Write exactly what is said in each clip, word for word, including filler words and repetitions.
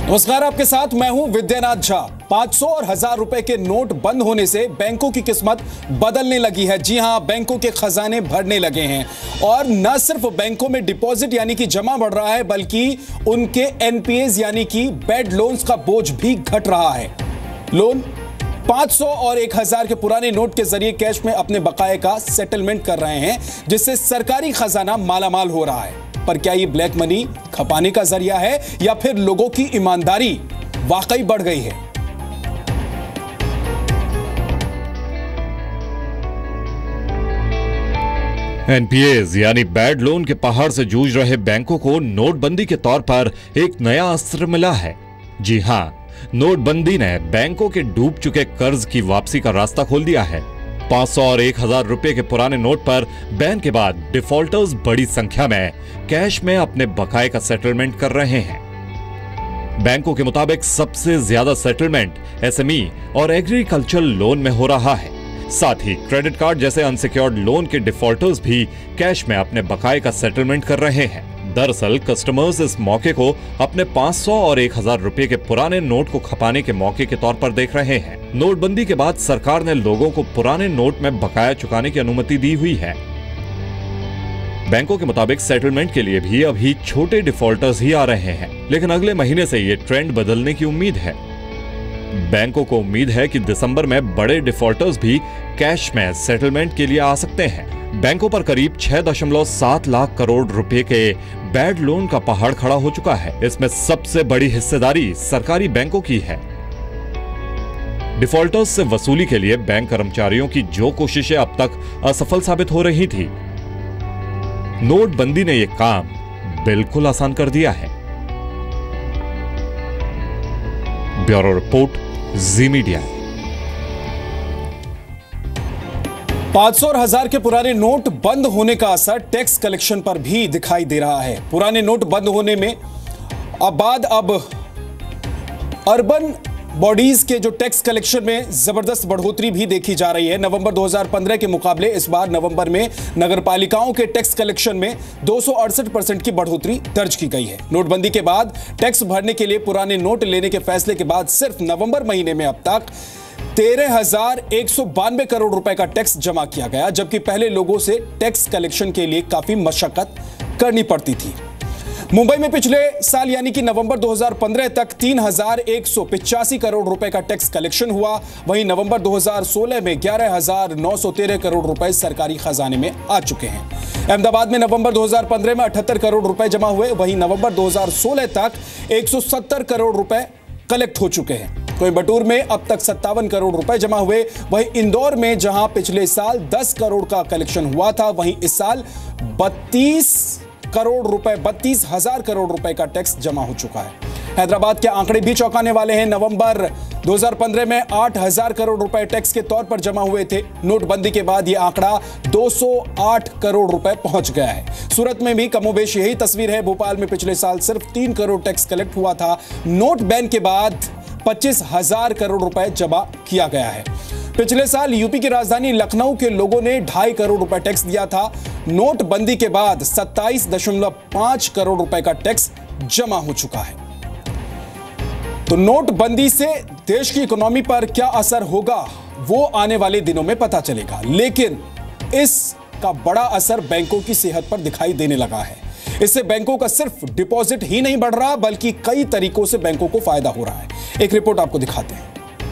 नमस्कार, आपके साथ मैं हूं विद्यानाथ झा। पाँच सौ और हजार रुपए के नोट बंद होने से बैंकों की किस्मत बदलने लगी है। जी हां, बैंकों के खजाने भरने लगे हैं और न सिर्फ बैंकों में डिपॉजिट यानी कि जमा बढ़ रहा है, बल्कि उनके एनपीएस यानी कि बैड लोन्स का बोझ भी घट रहा है। लोन पाँच सौ और एक हजार के पुराने नोट के जरिए कैश में अपने बकाये का सेटलमेंट कर रहे हैं, जिससे सरकारी खजाना मालामाल हो रहा है। पर क्या ये ब्लैक मनी खपाने का जरिया है या फिर लोगों की ईमानदारी वाकई बढ़ गई है? एनपीएस यानी बैड लोन के पहाड़ से जूझ रहे बैंकों को नोटबंदी के तौर पर एक नया अस्त्र मिला है। जी हां, नोटबंदी ने बैंकों के डूब चुके कर्ज की वापसी का रास्ता खोल दिया है। पाँच सौ और एक हजार रुपए के पुराने नोट पर बैन के बाद डिफॉल्टर्स बड़ी संख्या में कैश में अपने बकाये का सेटलमेंट कर रहे हैं। बैंकों के मुताबिक सबसे ज्यादा सेटलमेंट एसएमई और एग्रीकल्चर लोन में हो रहा है। साथ ही क्रेडिट कार्ड जैसे अनसिक्योर्ड लोन के डिफॉल्टर्स भी कैश में अपने बकाये का सेटलमेंट कर रहे हैं। दरअसल कस्टमर्स इस मौके को अपने पाँच सौ और एक हजार रुपए के पुराने नोट को खपाने के मौके के तौर पर देख रहे हैं। नोटबंदी के बाद सरकार ने लोगों को पुराने नोट में बकाया चुकाने की अनुमति दी हुई है। बैंकों के मुताबिक सेटलमेंट के लिए भी अभी छोटे डिफॉल्टर्स ही आ रहे हैं, लेकिन अगले महीने से ये ट्रेंड बदलने की उम्मीद है। बैंकों को उम्मीद है कि दिसंबर में बड़े डिफॉल्टर्स भी कैश में सेटलमेंट के लिए आ सकते हैं। बैंकों पर करीब छह दशमलव सात लाख करोड़ रुपए के बैड लोन का पहाड़ खड़ा हो चुका है। इसमें सबसे बड़ी हिस्सेदारी सरकारी बैंकों की है। डिफॉल्टर्स से वसूली के लिए बैंक कर्मचारियों की जो कोशिशें अब तक असफल साबित हो रही थी, नोटबंदी ने यह काम बिल्कुल आसान कर दिया है। Bureau report, Zee Media. पाँच सौ और हजार के पुराने नोट बंद होने का असर टैक्स कलेक्शन पर भी दिखाई दे रहा है। पुराने नोट बंद होने में अब बाद अब अर्बन बॉडीज के जो टैक्स कलेक्शन में जबरदस्त बढ़ोतरी भी देखी जा रही है। नवंबर दो हज़ार पंद्रह के मुकाबले इस बार नवंबर में नगरपालिकाओं के टैक्स कलेक्शन में दो सौ अड़सठ परसेंट की बढ़ोतरी दर्ज की गई है। नोटबंदी के बाद टैक्स भरने के लिए पुराने नोट लेने के फैसले के बाद सिर्फ नवंबर महीने में अब तक तेरह हजार एक सौ बानवे करोड़ रुपए का टैक्स जमा किया गया, जबकि पहले लोगों से टैक्स कलेक्शन के लिए काफी मशक्कत करनी पड़ती थी। मुंबई में पिछले साल यानी कि नवंबर दो हज़ार पंद्रह तक तीन हजार एक सौ पिचासी करोड़ रुपए का टैक्स कलेक्शन हुआ। वहीं नवंबर दो हज़ार सोलह में ग्यारह हजार नौ सौ तेरह करोड़ रुपए सरकारी खजाने में आ चुके हैं। अहमदाबाद में नवंबर दो हज़ार पंद्रह में अठहत्तर करोड़ रुपए जमा हुए। वहीं नवंबर दो हज़ार सोलह तक एक सौ सत्तर करोड़ रुपए कलेक्ट हो चुके हैं। कोयंबटूर में अब तक सत्तावन करोड़ रुपए जमा हुए। वहीं इंदौर में जहां पिछले साल दस करोड़ का कलेक्शन हुआ था, वहीं इस साल बत्तीस करोड़ रुपए बत्तीस हजार करोड़ रुपए का टैक्स जमा हो चुका है। हैदराबाद के आंकड़े भी चौंकाने वाले हैं। नवंबर दो हज़ार पंद्रह में आठ हजार करोड़ रुपए टैक्स के तौर पर जमा हुए थे। नोटबंदी के बाद यह आंकड़ा दो सौ आठ करोड़ रुपए पहुंच गया है। सूरत में भी कमोबेश यही तस्वीर है। भोपाल में पिछले साल सिर्फ तीन करोड़ टैक्स कलेक्ट हुआ था। नोट बैन के बाद पच्चीस हजार करोड़ रुपए जमा किया गया है। पिछले साल यूपी की राजधानी लखनऊ के लोगों ने ढाई करोड़ रुपए टैक्स दिया था। नोटबंदी के बाद सत्ताईस दशमलव पांच करोड़ रुपए का टैक्स जमा हो चुका है। तो नोटबंदी से देश की इकोनॉमी पर क्या असर होगा, वो आने वाले दिनों में पता चलेगा, लेकिन इसका बड़ा असर बैंकों की सेहत पर दिखाई देने लगा है। इससे बैंकों का सिर्फ डिपॉजिट ही नहीं बढ़ रहा, बल्कि कई तरीकों से बैंकों को फायदा हो रहा है। एक रिपोर्ट आपको दिखाते हैं।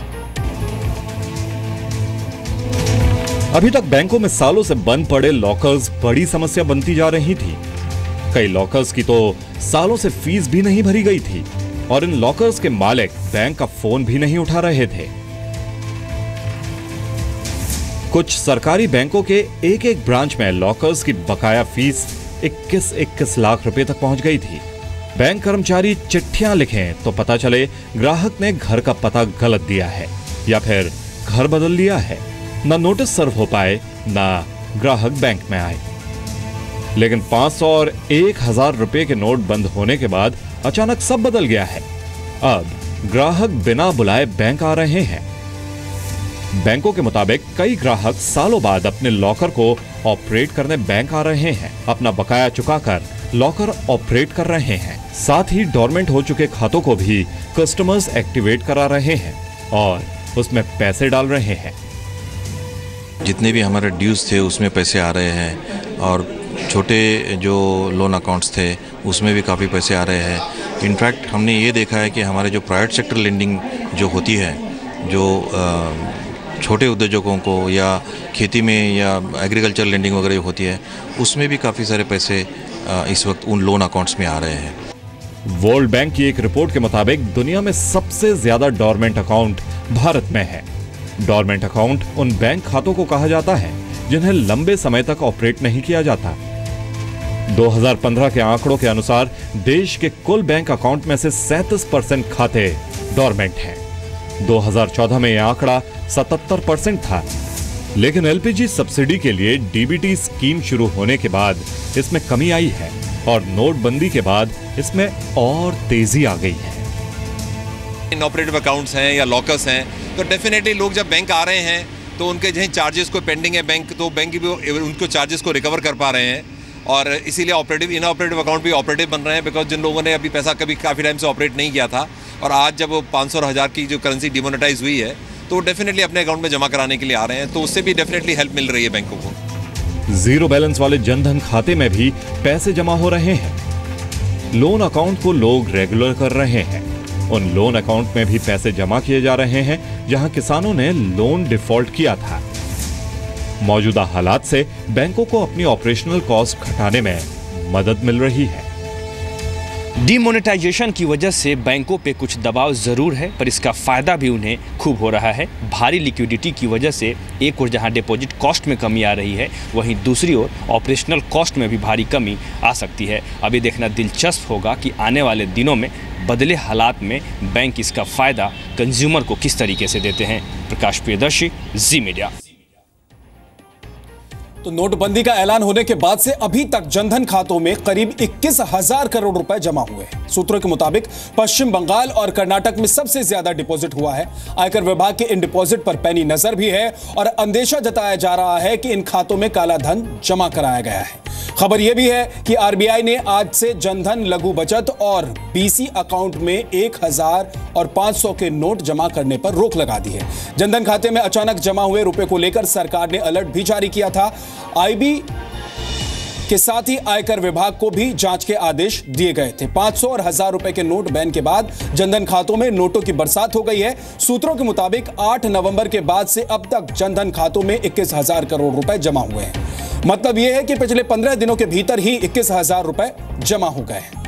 अभी तक बैंकों में सालों से बंद पड़े लॉकर्स बड़ी समस्या बनती जा रही थी। कई लॉकर्स की तो सालों से फीस भी नहीं भरी गई थी और इन लॉकर्स के मालिक बैंक का फोन भी नहीं उठा रहे थे। कुछ सरकारी बैंकों के एक एक ब्रांच में लॉकर्स की बकाया फीस इक्कीस इक्कीस लाख रुपए तक पहुंच गई थी। बैंक कर्मचारी चिट्ठियां लिखें तो पता चले ग्राहक ने घर का पता गलत दिया है या फिर घर बदल लिया है। ना नोटिस सर्व हो पाए, ना ग्राहक बैंक में आए। लेकिन पाँच सौ और एक हजार रुपए के नोट बंद होने के बाद अचानक सब बदल गया है। अब ग्राहक बिना बुलाए बैंक आ रहे हैं। बैंकों के मुताबिक कई ग्राहक सालों बाद अपने लॉकर को ऑपरेट करने बैंक आ रहे हैं। अपना बकाया चुकाकर लॉकर ऑपरेट कर रहे हैं। साथ ही डोरमेंट हो चुके खातों को भी कस्टमर्स एक्टिवेट करा रहे हैं और उसमें पैसे डाल रहे हैं। जितने भी हमारे ड्यूज थे उसमें पैसे आ रहे हैं और छोटे जो लोन अकाउंट्स थे उसमें भी काफ़ी पैसे आ रहे हैं। इनफैक्ट हमने ये देखा है कि हमारे जो प्राइवेट सेक्टर लेंडिंग जो होती है, जो छोटे उद्योगों को या खेती में या एग्रीकल्चर लेंडिंग वगैरह होती है, उसमें भी काफ़ी सारे पैसे इस वक्त उन लोन अकाउंट्स में आ रहे हैं। वर्ल्ड बैंक की एक रिपोर्ट के मुताबिक दुनिया में सबसे ज्यादा डोरमेंट अकाउंट भारत में है। डोरमेंट अकाउंट उन बैंक खातों को कहा जाता है जिन्हें लंबे समय तक ऑपरेट नहीं किया जाता। दो हज़ार पंद्रह के आंकड़ों के अनुसार देश के कुल बैंक अकाउंट में से सैंतीस परसेंट खाते डोरमेंट हैं। दो हज़ार चौदह में यह आंकड़ा सतहत्तर परसेंट था, लेकिन एलपीजी सब्सिडी के लिए डीबीटी स्कीम शुरू होने के बाद इसमें कमी आई है और नोटबंदी के बाद इसमें और तेजी आ गई है। इनऑपरेटिव अकाउंट्स हैं या लॉकर्स हैं, तो डेफिनेटली लोग जब बैंक आ रहे हैं तो उनके जहाँ चार्जेस को पेंडिंग है बैंक, तो बैंक भी उनको चार्जेस को रिकवर कर पा रहे हैं और इसीलिए ऑपरेटिव इनऑपरेटिव अकाउंट भी ऑपरेटिव बन रहे हैं। बिकॉज जिन लोगों ने अभी पैसा कभी काफ़ी टाइम से ऑपरेट नहीं किया था और आज जब पाँच सौ और हज़ार की जो करेंसी डिमोनेटाइज हुई है तो वो डेफिनेटली अपने अकाउंट में जमा कराने के लिए आ रहे हैं, तो उससे भी डेफिनेटली हेल्प मिल रही है बैंकों को। जीरो बैलेंस वाले जनधन खाते में भी पैसे जमा हो रहे हैं। लोन अकाउंट को लोग रेगुलर कर रहे हैं। उन लोन अकाउंट में भी पैसे जमा किए जा रहे हैं जहां किसानों ने लोन डिफॉल्ट किया था। मौजूदा हालात से बैंकों को अपनी ऑपरेशनल कॉस्ट घटाने में मदद मिल रही है। डिमोनेटाइजेशन की वजह से बैंकों पे कुछ दबाव जरूर है, पर इसका फायदा भी उन्हें खूब हो रहा है। भारी लिक्विडिटी की वजह से एक ओर जहां डिपॉजिट कॉस्ट में कमी आ रही है, वहीं दूसरी ओर ऑपरेशनल कॉस्ट में भी भारी कमी आ सकती है। अभी देखना दिलचस्प होगा कि आने वाले दिनों में बदले हालात में बैंक इसका फायदा कंज्यूमर को किस तरीके से देते हैं। प्रकाश प्रियदर्शी, जी मीडिया। तो नोटबंदी का ऐलान होने के बाद से अभी तक जनधन खातों में करीब इक्कीस हजार करोड़ रुपए जमा हुए हैं। सूत्रों के मुताबिक पश्चिम बंगाल और कर्नाटक में सबसे ज्यादा डिपॉजिट हुआ है। आयकर विभाग के इन डिपॉजिट पर पैनी नजर भी है और अंदेशा जताया जा रहा है कि इन खातों में काला धन जमा कराया गया है। खबर यह भी है कि आरबीआई ने आज से जनधन, लघु बचत और बीसी अकाउंट में एक हजार और पांच सौ के नोट जमा करने पर रोक लगा दी है। जनधन खाते में अचानक जमा हुए रुपए को लेकर सरकार ने अलर्ट भी जारी किया था। आईबी के साथ ही आयकर विभाग को भी जांच के आदेश दिए गए थे। पांच सौ और हजार रुपए के नोट बैन के बाद जनधन खातों में नोटों की बरसात हो गई है। सूत्रों के मुताबिक आठ नवंबर के बाद से अब तक जनधन खातों में इक्कीस हजार करोड़ रुपए जमा हुए हैं। मतलब यह है कि पिछले पंद्रह दिनों के भीतर ही इक्कीस हजार रुपए जमा हो गए हैं।